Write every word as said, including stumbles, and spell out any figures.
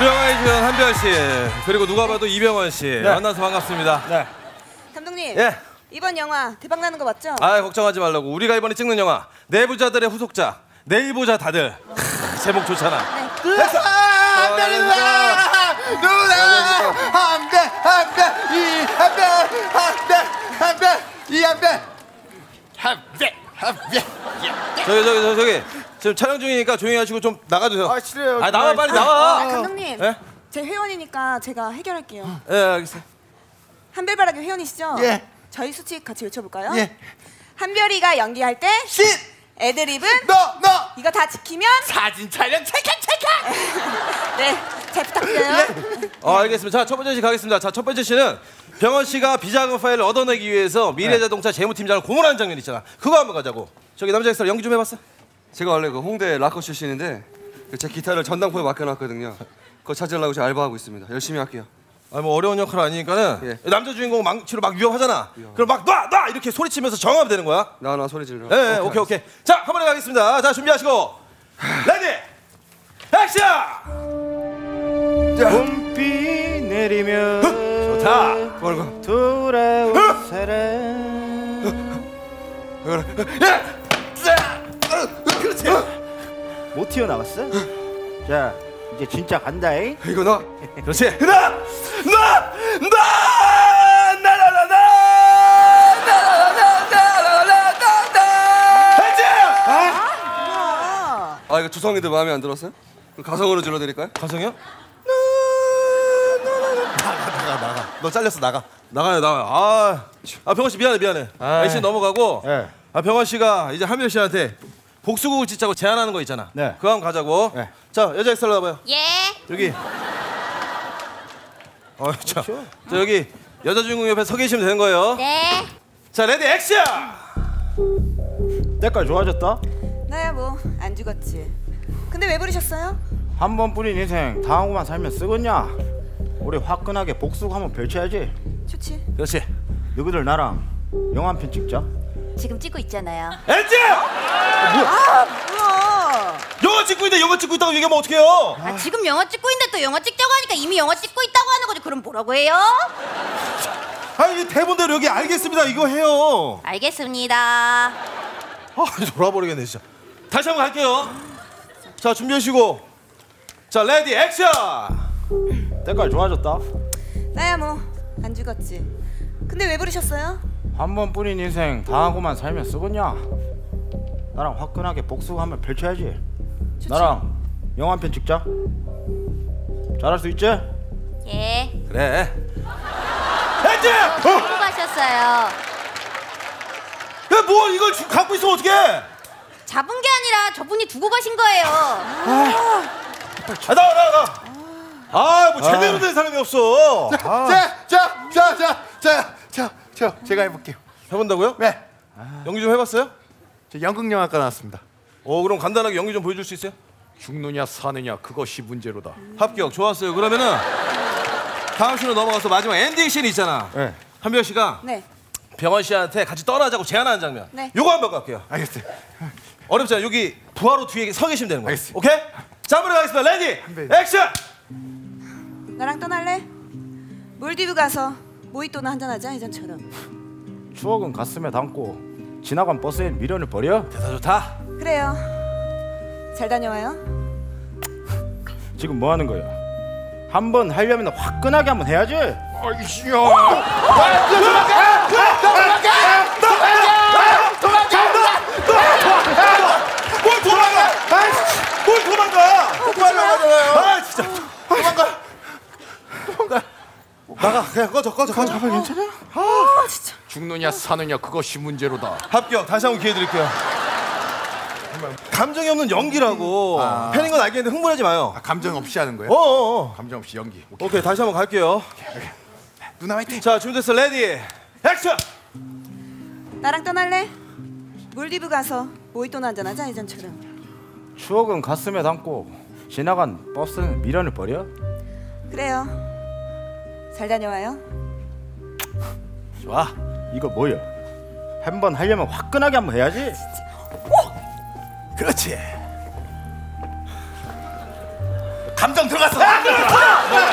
우리 영화의 주연 한별 씨 그리고 누가 봐도 이병헌 씨 네. 만나서 반갑습니다. 네. 감독님. 예. 이번 영화 대박 나는 거 맞죠? 아 걱정하지 말라고. 우리가 이번에 찍는 영화 내부자들의 후속작 내일 보자 다들. 제목 좋잖아. 네. 됐어. 한별이 누나 누나 한별 한별 이 한별 한별 한별 이 한별 한별 한별. 저기 저기 저기 저기 지금 촬영 중이니까 조용히 하시고 좀 나가주세요. 아 싫어요. 아 나와 빨리 나와. 아, 감독님. 예? 제 회원이니까 제가 해결할게요. 예 알겠어요. 한별바라기 회원이시죠? 예. 저희 수칙 같이 외쳐볼까요? 예. 한별이가 연기할 때 신 애드립은 너 너 이거 다 지키면 사진 촬영 체크 체크. 네, 잘 부탁드려요. 네. 어 알겠습니다. 자 첫 번째 씨 가겠습니다. 자 첫 번째 씨는 병헌 씨가 비자금 파일을 얻어내기 위해서 미래자동차 재무팀장을 고문하는 장면 있잖아. 그거 한번 가자고. 저기 남자 엑스트라 연기 좀 해봤어? 제가 원래 그 홍대 락커 출신인데 제 기타를 전당포에 맡겨놨거든요. 그거 찾으려고 제가 알바하고 있습니다. 열심히 할게요. 아 뭐 어려운 역할 아니니까는 예. 남자 주인공 망치로 막 위협하잖아. 위협. 그럼 막 놔! 놔! 이렇게 소리치면서 정하면 되는 거야. 나 나 소리 질러. 예, 예 오케이 오케이. 자 한 번에 가겠습니다. 자 준비하시고 레디 액션! 봄비 내리면 좋다. 뭐라고? 돌아온 사람. 그렇지. 못 튀어나왔어? 자 이제 진짜 간다잉. 이거 나. 그렇지. 나! 나! 나! 나나나나! 나나나나나나나! 했지? 아, 아 이거 주성이들 마음에 안 들었어요? 그럼 가성으로 질러드릴까요? 가성이요? 나가 나가 나가. 너 잘렸어 나가. 나가요 나가요. 아, 아 병헌 씨 미안해 미안해. 아이. 아이씨 넘어가고. 네. 아 병헌 씨가 이제 한별 씨한테 복수극을 짓자고 제안하는 거 있잖아. 네. 그거 한번 가자고. 네. 자 여자 엑셀로 와봐요. 예. 여기. 어, 자, 자 여기 여자 주인공 옆에 서 계시면 되는 거예요. 네. 자 레디 액션. 때깔 좋아졌다. 나야 뭐 안 죽었지. 근데 왜 부르셨어요? 한 번뿐인 인생 당하고만 살면 쓰겄냐? 우리 화끈하게 복수고 한번 펼쳐야지. 좋지. 그렇지. 너희들 나랑 영화 한 편 찍자. 지금 찍고 있잖아요. 엔지! 아 뭐야? 영화 찍고 있는데 영화 찍고 있다고 얘기하면 어떡해요? 아, 지금 영화 찍고 있는데 또 영화 찍자고 하니까 이미 영화 찍고 있다고 하는 거지. 그럼 뭐라고 해요? 아니 이 대본대로 여기 알겠습니다 이거 해요. 알겠습니다. 아 돌아버리겠네 진짜. 다시 한번 갈게요. 자 준비하시고 자 레디 액션. 때깔 좋아졌다. 나야 뭐 안 죽었지. 근데 왜 부르셨어요? 한 번뿐인 인생 당하고만 살면 쓰겄냐? 나랑 화끈하게 복수고 한번 펼쳐야지. 좋지. 나랑 영화 한 편 찍자. 잘할 수 있지? 예. 그래. 엔지! 수고하셨어요. 야뭐 이걸 주- 갖고 있으면 어떡해? 잡은 게 아니라 저분이 두고 가신 거예요. 아 나와 나와 나와. 아뭐 제대로 된 사람이 없어. 아. 자자자자자자 제가 해볼게요. 해본다고요? 네, 연기 좀 해봤어요? 저 연극영화과 나왔습니다. 어 그럼 간단하게 연기 좀 보여줄 수 있어요? 죽느냐 사느냐 그것이 문제로다. 합격 좋았어요. 그러면은 다음 씬으로 넘어가서 마지막 엔딩 씬이 있잖아. 네. 한별 씨가 네. 병헌 씨한테 같이 떠나자고 제안하는 장면. 네. 요거 한번 갈게요. 알겠어요. 어렵잖아요. 여기 부하로 뒤에 서 계시면 되는 거예요. 알겠습니다. 오케이? 자, 한번 가겠습니다. 레디, 액션! 나랑 떠날래? 몰디브 가서 모히또나 한잔하자 예전처럼. 추억은 가슴에 담고 지나간 버스에 미련을 버려? 대사 좋다. 그래요. 잘 다녀와요. 지금 뭐 하는 거야? 한 번 하려면 화끈하게 한번 해야지. 뭘 도망가! 뭘 도망가! 아, 진짜. 도망가. 도망가. 나가. 그냥 꺼져, 꺼져, 꺼져. 괜찮아? 아 진짜. 죽느냐 사느냐 그것이 문제로다. 합격. 다시 한번 기회 드릴게요. 감정이 없는 연기라고. 아. 팬인 건 알겠는데 흥분하지 마요. 아, 감정 없이 하는 거예요? 어어어. 감정 없이 연기. 오케이. 오케이, 다시 한번 갈게요. 누나 화이팅. 자, 준비됐어. 레디, 액션! 나랑 떠날래? 몰디브 가서 모히또나 한잔하자 예전처럼. 추억은 가슴에 담고 지나간 버스는 미련을 버려? 그래요. 잘 다녀와요. 좋아. 이거 뭐야? 한 번 하려면 화끈하게 한번 해야지. 그렇지. 감정 들어갔어.